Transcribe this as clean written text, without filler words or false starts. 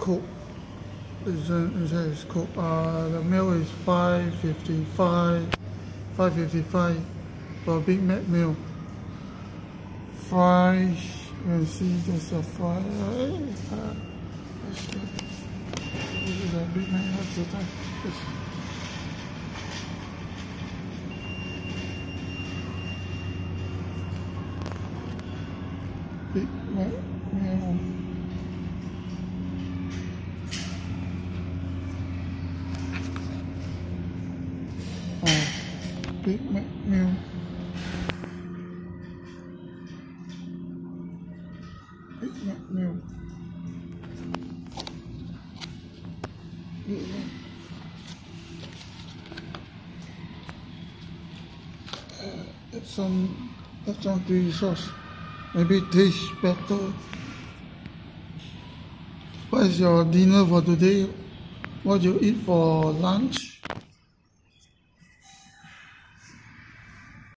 Coke. It's Coke. The meal is $5.55 for a Big Mac meal. Fries, you can see there's a fry. This is a Big Mac. That's the time. Big Mac meal. Big Mac meal. Big Mac meal. That's some green sauce. Maybe it tastes better. What is your dinner for today? What do you eat for lunch?